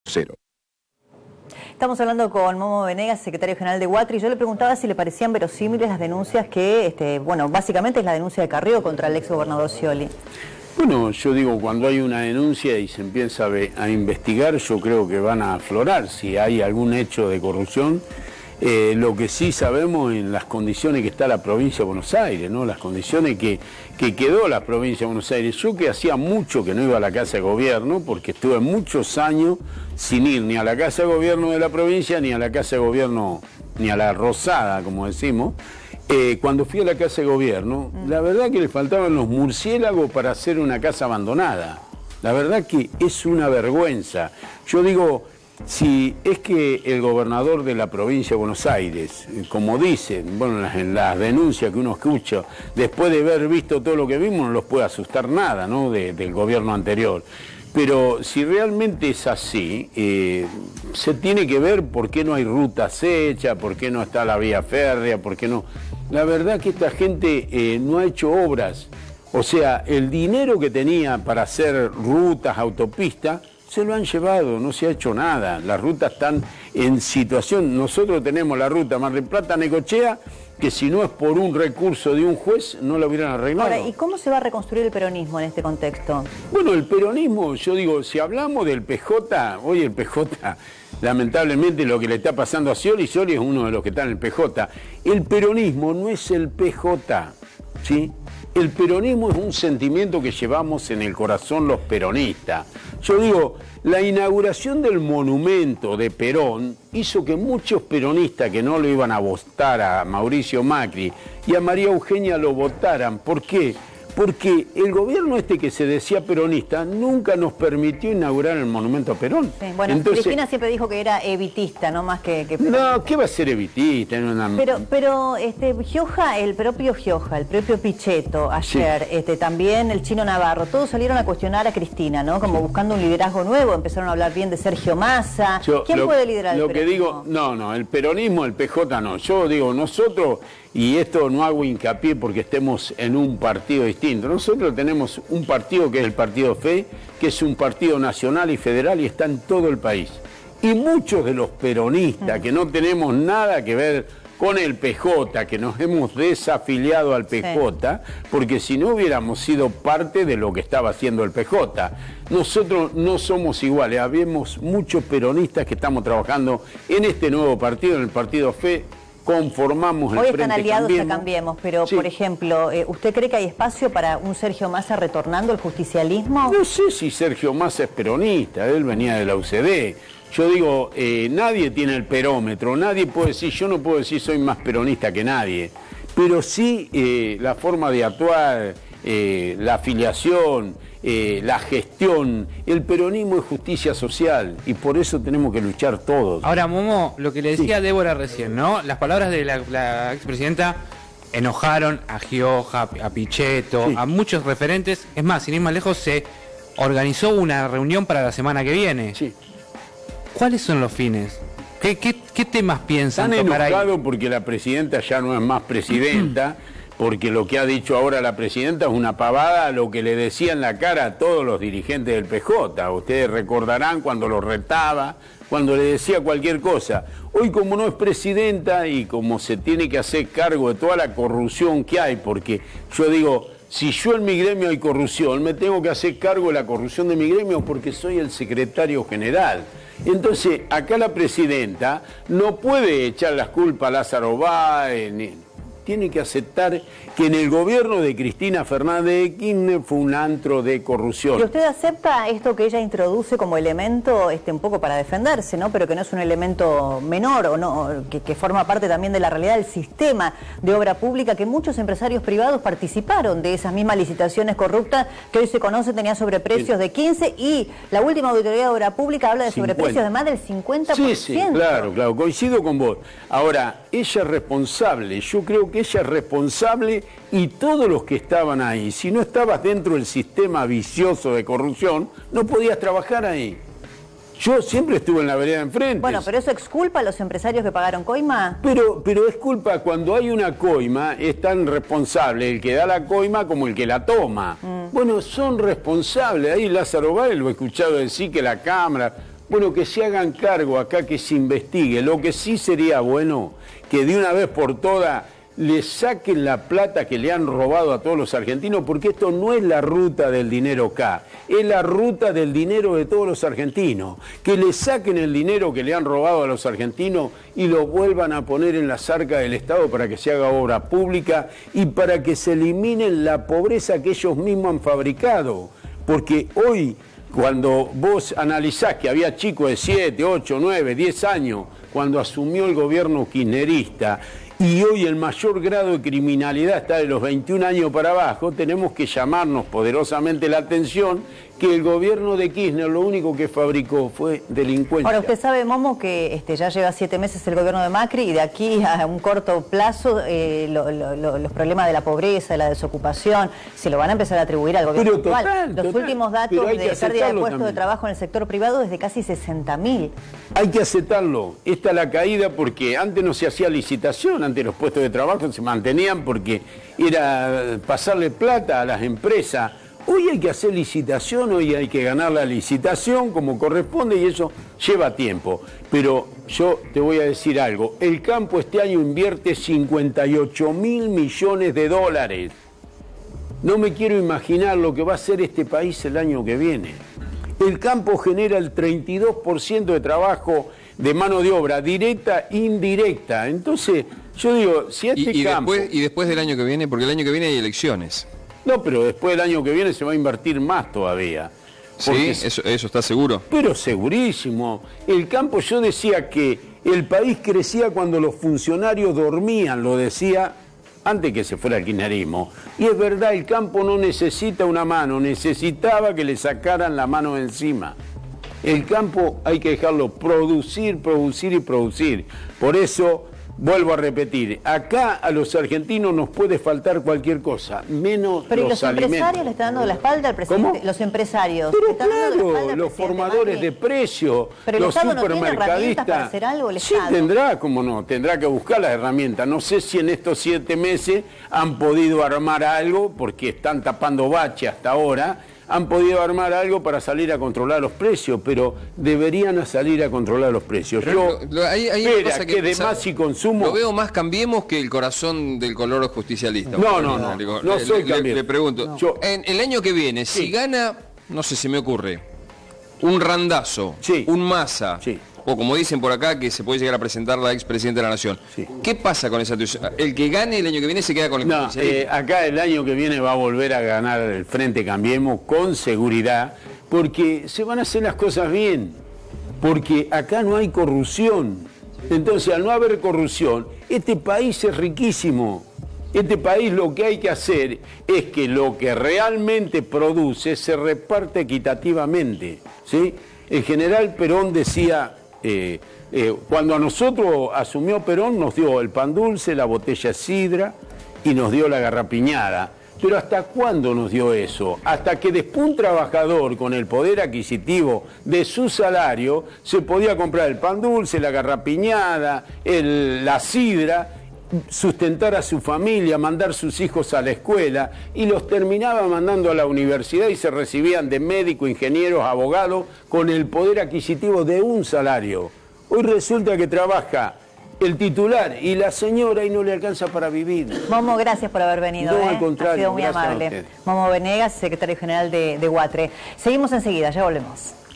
Cero. Estamos hablando con Momo Venegas, secretario general de Huatri. Yo le preguntaba si le parecían verosímiles las denuncias que, bueno, básicamente es la denuncia de Carrió contra el ex gobernador Scioli. Bueno, yo digo, cuando hay una denuncia y se empieza a investigar, yo creo que van a aflorar si hay algún hecho de corrupción. Lo que sí sabemos en las condiciones que está la provincia de Buenos Aires, ¿no? Las condiciones que quedó la provincia de Buenos Aires. Yo que hacía mucho que no iba a la Casa de Gobierno, porque estuve muchos años sin ir ni a la Casa de Gobierno de la provincia, ni a la Casa de Gobierno, ni a la Rosada, como decimos. Cuando fui a la Casa de Gobierno, la verdad que le faltaban los murciélagos para hacer una casa abandonada. La verdad que es una vergüenza. Yo digo, si es que el gobernador de la provincia de Buenos Aires, como dicen, bueno, en las denuncias que uno escucha, después de haber visto todo lo que vimos, no los puede asustar nada, ¿no?, del gobierno anterior. Pero si realmente es así, se tiene que ver por qué no hay rutas hechas, por qué no está la vía férrea, por qué no. La verdad que esta gente no ha hecho obras. O sea, el dinero que tenía para hacer rutas, autopistas, se lo han llevado, no se ha hecho nada. Las rutas están en situación. Nosotros tenemos la ruta Mar del Plata-Necochea, que si no es por un recurso de un juez, no la hubieran arreglado. Ahora, ¿y cómo se va a reconstruir el peronismo en este contexto? Bueno, el peronismo, yo digo, si hablamos del PJ, hoy el PJ, lamentablemente lo que le está pasando a Scioli es uno de los que está en el PJ. El peronismo no es el PJ, ¿sí? El peronismo es un sentimiento que llevamos en el corazón los peronistas. Yo digo, la inauguración del monumento de Perón hizo que muchos peronistas que no lo iban a votar a Mauricio Macri y a María Eugenia lo votaran. ¿Por qué? Porque el gobierno que se decía peronista nunca nos permitió inaugurar el monumento a Perón. Sí, bueno, entonces, Cristina siempre dijo que era evitista, no más que peronista. No, ¿qué va a ser evitista? Pero Gioja, el propio Gioja, el propio Pichetto, ayer, sí, también el Chino Navarro, todos salieron a cuestionar a Cristina, ¿no? Como buscando un liderazgo nuevo, empezaron a hablar bien de Sergio Massa. ¿Quién puede liderar el peronismo? Lo que digo, no, el peronismo, el PJ no. Yo digo, nosotros, y esto no hago hincapié porque estemos en un partido distinto, nosotros tenemos un partido que es el Partido Fe, que es un partido nacional y federal y está en todo el país. Y muchos de los peronistas que no tenemos nada que ver con el PJ, que nos hemos desafiliado al PJ, sí, porque si no hubiéramos sido parte de lo que estaba haciendo el PJ. Nosotros no somos iguales, habemos muchos peronistas que estamos trabajando en este nuevo partido, en el Partido Fe. Conformamos el Hoy Frente están aliados Cambiemos. a Cambiemos, pero sí, por ejemplo, ¿usted cree que hay espacio para un Sergio Massa retornando al justicialismo? No sé si Sergio Massa es peronista, él venía de la UCD. Yo digo, nadie tiene el perómetro, nadie puede decir, yo no puedo decir soy más peronista que nadie, pero sí la forma de actuar, la afiliación, la gestión, el peronismo es justicia social y por eso tenemos que luchar todos. Ahora, Momo, lo que le decía sí, Débora recién, ¿no? Las palabras de la expresidenta enojaron a Gioja, a Pichetto, sí, a muchos referentes. Es más, sin ir más lejos, se organizó una reunión para la semana que viene. Sí. ¿Cuáles son los fines? ¿Qué temas piensan tocar ahí? Están enojados porque la presidenta ya no es más presidenta, porque lo que ha dicho ahora la presidenta es una pavada a lo que le decía en la cara a todos los dirigentes del PJ. Ustedes recordarán cuando lo retaba, cuando le decía cualquier cosa. Hoy, como no es presidenta y como se tiene que hacer cargo de toda la corrupción que hay, porque yo digo, si yo en mi gremio hay corrupción, me tengo que hacer cargo de la corrupción de mi gremio porque soy el secretario general. Entonces, acá la presidenta no puede echar las culpas a Lázaro Báez, tiene que aceptar que en el gobierno de Cristina Fernández de Kirchner fue un antro de corrupción. ¿Y usted acepta esto que ella introduce como elemento un poco para defenderse, ¿no? Pero que no es un elemento menor o no, que forma parte también de la realidad del sistema de obra pública, que muchos empresarios privados participaron de esas mismas licitaciones corruptas que hoy se conoce, tenía sobreprecios de 15 y la última auditoría de obra pública habla de 50. Sobreprecios de más del 50%. Sí, claro, coincido con vos. Ahora, ella es responsable, yo creo que ella es responsable y todos los que estaban ahí, si no estabas dentro del sistema vicioso de corrupción, no podías trabajar ahí. Yo siempre estuve en la vereda enfrente. Bueno, pero eso exculpa a los empresarios que pagaron coima. Pero es culpa, cuando hay una coima, es tan responsable el que da la coima como el que la toma. Bueno, son responsables. Ahí Lázaro Báez lo he escuchado decir que la Cámara... Bueno, que se hagan cargo acá, que se investigue. Lo que sí sería bueno, que de una vez por todas le saquen la plata que le han robado a todos los argentinos, porque esto no es la ruta del dinero acá, es la ruta del dinero de todos los argentinos. Que le saquen el dinero que le han robado a los argentinos y lo vuelvan a poner en las arcas del Estado para que se haga obra pública y para que se elimine la pobreza que ellos mismos han fabricado. Porque hoy, cuando vos analizás que había chicos de 7, 8, 9, 10 años, cuando asumió el gobierno kirchnerista, y hoy el mayor grado de criminalidad está de los 21 años para abajo, tenemos que llamarnos poderosamente la atención que el gobierno de Kirchner lo único que fabricó fue delincuencia. Ahora, usted sabe, Momo, que ya lleva 7 meses el gobierno de Macri y de aquí a un corto plazo los problemas de la pobreza, de la desocupación, se lo van a empezar a atribuir al gobierno actual. Los últimos datos de pérdida de puestos de trabajo en el sector privado es de casi 60.000. Hay que aceptarlo. Esta es la caída porque antes no se hacía licitación, antes los puestos de trabajo se mantenían porque era pasarle plata a las empresas. Hoy hay que hacer licitación, hoy hay que ganar la licitación como corresponde y eso lleva tiempo. Pero yo te voy a decir algo, el campo este año invierte 58.000 millones de dólares. No me quiero imaginar lo que va a hacer este país el año que viene. El campo genera el 32% de trabajo de mano de obra, directa e indirecta. Entonces, yo digo, si este campo... Y después del año que viene, porque el año que viene hay elecciones. No, pero después del año que viene se va a invertir más todavía. Sí, eso está seguro. Pero segurísimo. El campo, yo decía que el país crecía cuando los funcionarios dormían, lo decía antes que se fuera el kirchnerismo. Y es verdad, el campo no necesita una mano, necesitaba que le sacaran la mano de encima. El campo hay que dejarlo producir, producir y producir. Por eso... Vuelvo a repetir, acá a los argentinos nos puede faltar cualquier cosa, menos pero los alimentos. Pero los empresarios le están dando la espalda al presidente. ¿Cómo? Los empresarios. Pero claro, los formadores de precios, pero los supermercadistas. ¿No tiene herramientas para supermercadistas. hacer algo el Sí, Estado? tendrá, cómo no, tendrá que buscar las herramientas. No sé si en estos 7 meses han podido armar algo, porque están tapando bache hasta ahora, han podido armar algo para salir a controlar los precios, pero deberían salir a controlar los precios. Pero yo espera que de más y consumo... Lo veo más Cambiemos que el corazón del color justicialista. No soy Cambiemos. Le pregunto, no. En el año que viene, sí, si gana, no sé, se me ocurre, un Randazzo, sí, un Massa, sí, o como dicen por acá, que se puede llegar a presentar la expresidenta de la Nación. Sí. ¿Qué pasa con esa situación? ¿El que gane el año que viene se queda con el acá el año que viene va a volver a ganar el Frente Cambiemos con seguridad, porque se van a hacer las cosas bien, porque acá no hay corrupción. Entonces, al no haber corrupción, este país es riquísimo. Este país lo que hay que hacer es que lo que realmente produce se reparte equitativamente, ¿sí? El general Perón decía... cuando a nosotros asumió Perón nos dio el pan dulce, la botella de sidra y nos dio la garrapiñada. Pero ¿hasta cuándo nos dio eso? Hasta que después un trabajador con el poder adquisitivo de su salario se podía comprar el pan dulce, la garrapiñada, la sidra, sustentar a su familia, mandar sus hijos a la escuela y los terminaba mandando a la universidad y se recibían de médicos, ingenieros, abogados con el poder adquisitivo de un salario. Hoy resulta que trabaja el titular y la señora y no le alcanza para vivir. Momo, gracias por haber venido. No, al contrario, ha sido muy amable. Momo Venegas, secretario general de UATRE. Seguimos enseguida, ya volvemos.